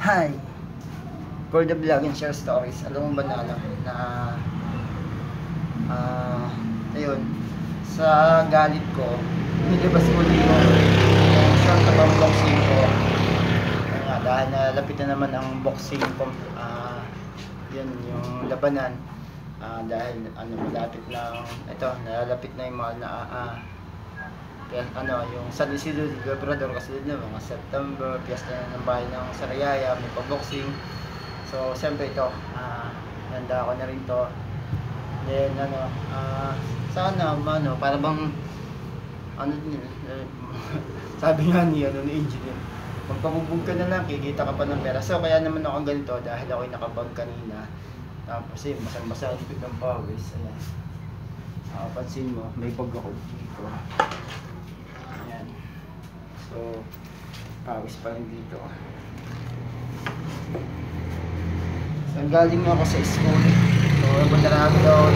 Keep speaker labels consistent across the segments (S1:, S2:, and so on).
S1: Hi! For the vlog and share stories, alam mo ba na ayun, sa galit ko, nilabas ko din yung short na boxing ko. Ayun nga, dahil nalapit na naman ang boxing ko, yun, yung labanan. Dahil malapit na, ito, nalalapit na yung mga yung San Isidro del Labrador, kasi din mga September, piyesta na ng bahay ng Sariaya, may pa-boxing. So, siyempre ito, handa ako na rin to. Then, sana, para bang, sabi nga ni engineer, magpabubog ka na lang, kikita ka pa ng pera. So, kaya naman ako ganito, dahil ako'y nakabag kanina. Tapos, basang-basa, lipit ng pawis. Ayan. Pansin mo, may bag ako dito. Ayan. So, pawis pa rin dito. So, galing ako sa school. So, punta na ako daw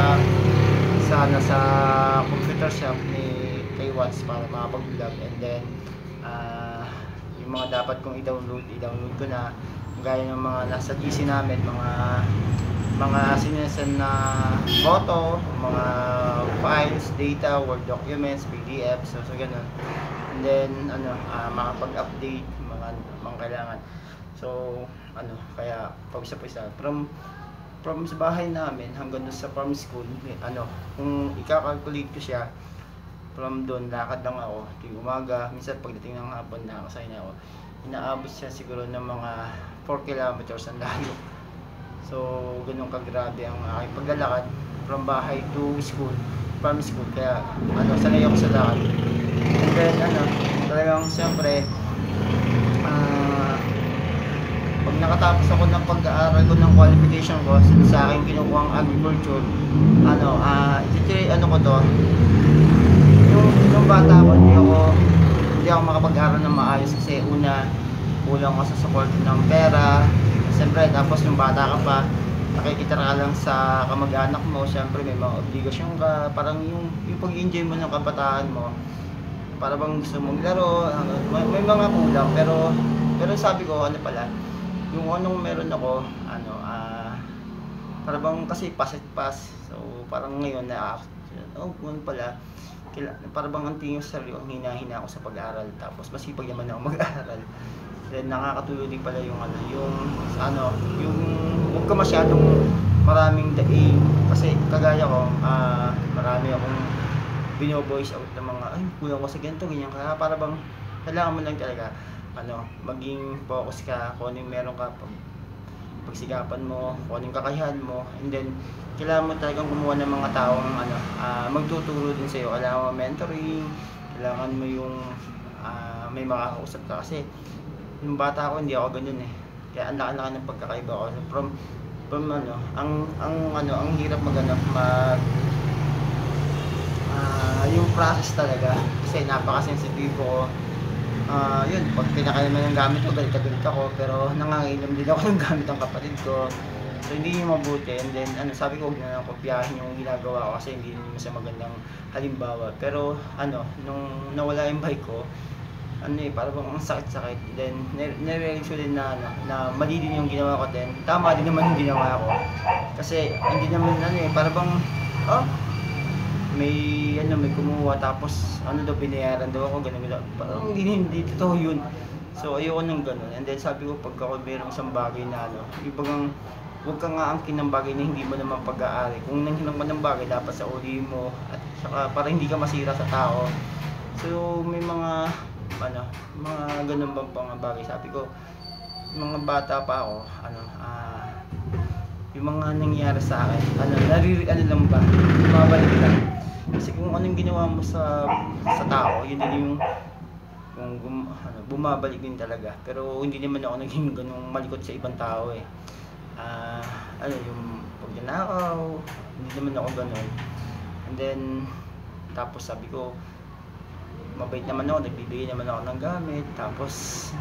S1: sa computer shop ni kay Watts para makapag-vlog. And then, yung mga dapat kong i-download ko na. Gaya ng mga nasa PC namin, mga sinasend na photo, mga files, data, Word documents, PDF, so ganun. And then, makapag-update, mga kailangan. So, kaya pag-isa-isa from sa bahay namin hanggang doon sa farm school, kung i-calculate ko siya, from doon, lakad lang ako, tuwing umaga, minsan pagdating ng hapon, nakakasay na ako, inaabot siya siguro ng mga 4 kilometers ang layo. So, ganun kagrabe ang aking paglalakad from bahay to school, farm school, kaya, sanay ako sa lakad. And then, talagang siyempre, pag nakatapos ako ng pag-aaral ko ng qualification ko sa aking kinukuhang agriculture, ko to, yung bata ko, hindi ako makapag-aaral ng maayos kasi kulang ka sa support ng pera, siyempre, tapos yung bata ka pa, nakikita ka lang sa kamag-anak mo, siyempre may mga obligasyon ka, parang yung pag-enjoy mo ng kabataan mo, para bang gusto mong laro, may mga kulang, pero sabi ko, yung anong meron ako, para bang kasi pass at pass, so parang ngayon para bang ang tingin sa sarili, hina-hina ako sa pag-aaral, tapos masipag naman ako mag-aaral. Then nakakatulong din pala yung huwag ka masyadong maraming daing, kasi kagaya ko, marami akong bino-voice out ng mga kulang ko sa ganito, ganyan, kaya para bang kailangan mo lang talaga maging focus ka kung anong meron ka, pagsikapan mo, kung anong kakayahan mo, and then kailangan mo talagang gumawa ng mga taong magtuturo din sa'yo. Kailangan mo mentoring, kailangan mo yung may makakausap ka, kasi yung bata ako hindi ako ganyan kaya ang laki ng pagkakaiba ko from ang hirap yung process talaga, kasi napaka-sensitive ko. Yun, pag pinakailaman ng gamit ko, galit ako, pero nangangailam din ako ng gamit ng kapatid ko, so hindi yung mabuti. And then sabi ko, huwag na lang kopyahin yung ginagawa ko kasi hindi naman sa magandang halimbawa. Pero nung nawala yung bike ko, para bang ang sakit-sakit. Then na-realize ko din na mali din yung ginawa ko din, tama din naman yung ginawa ko, kasi hindi naman para bang may kumuha, tapos binayaran daw ako, ganun. Parang hindi totoo yun. So ayoko nang ganun. And then sabi ko, pag ako mayroong isang bagay na ibang huwag kang aangkin ng bagay na hindi mo naman pag-aari. Kung nanghinang mo ng bagay, dapat sa uli mo, at saka para hindi ka masira sa tao. So may mga ganun bang mga bagay. Sabi ko, mga bata pa ako, yung mga nangyayari sa akin, lang ba, mabalik lang. Kasi kung anong ginawa mo sa tao, yun din yung bumabalik din talaga. Pero hindi naman ako naging ganung malikot sa ibang tao yung pagnanakaw, hindi naman ako ganun. And then tapos sabi ko, mabait naman ako, nagbibigay naman ako ng gamit, tapos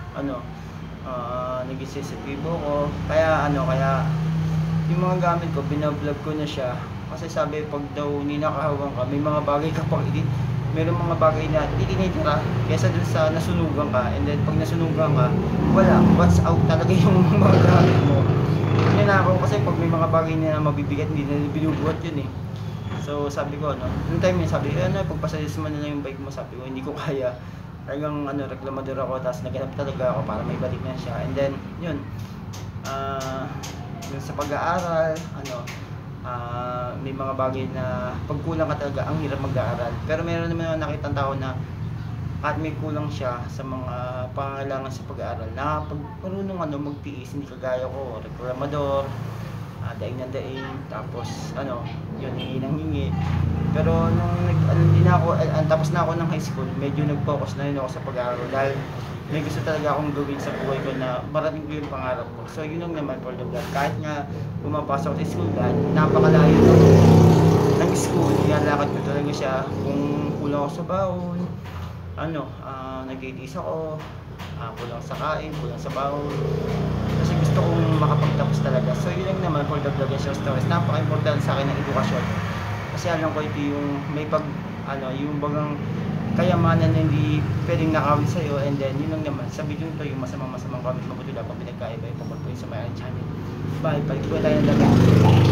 S1: naging sensitibo ko, kaya yung mga gamit ko, binablog ko na siya. Kasi sabi, pag daw ninakahawan ka, may mga bagay ka pang meron mga bagay na hindi tinitira kesa dun sa nasunugan ka, and then pag nasunugan ka, wala, what's out talaga yung mga gamit mo. Ninakaw kasi pag may mga bagay na mabibigat, hindi na binubuhat yun eh. So sabi ko ano, yung time yun sabi, ano, pagpasayos mo na lang yung bike mo, sabi ko, hindi ko kaya. Talagang ano, reklamador ako, tapos naghanap talaga ako para may balik na siya. And then, yun, yun sa pag-aaral, ano, may mga bagay na pagkulang ka talaga, ang hirap mag-aaral. Pero meron naman ako nakitang tao na at may kulang siya sa mga pangangailangan sa pag-aaral, na pag marunong ano, magtiis, hindi kagaya ko, reklamador, daing na daing, tapos ano, yun, hingi ng hingi. Pero nung hindi na ako, tapos na ako ng high school, medyo nag-focus na rin ako sa pag-aaral dahil may gusto talaga akong gawin sa buhay ko na marating ko yung pangarap ko. So yun lang naman for the vlog. Kahit nga pumapasok sa school dahil napakalayo ng school, nilalakad ko talaga siya. Kung kulang ako sa baon, ano, nag-iitis ako, kulang sa kain, kulang sa baon. Kasi gusto kong makapagtapos talaga. So yun lang naman for the vlog and short stories. Napaka-important sa akin ng edukasyon. Kasi alam ko ito yung may yung bagang kayamanan na hindi pwedeng nakawin sa'yo, and then yun lang naman. Sa video nito yung masamang comment, mabuti lang kung pinagkaiba, ipapag po yung sa may channel. Bye, balik po tayo ng dagat.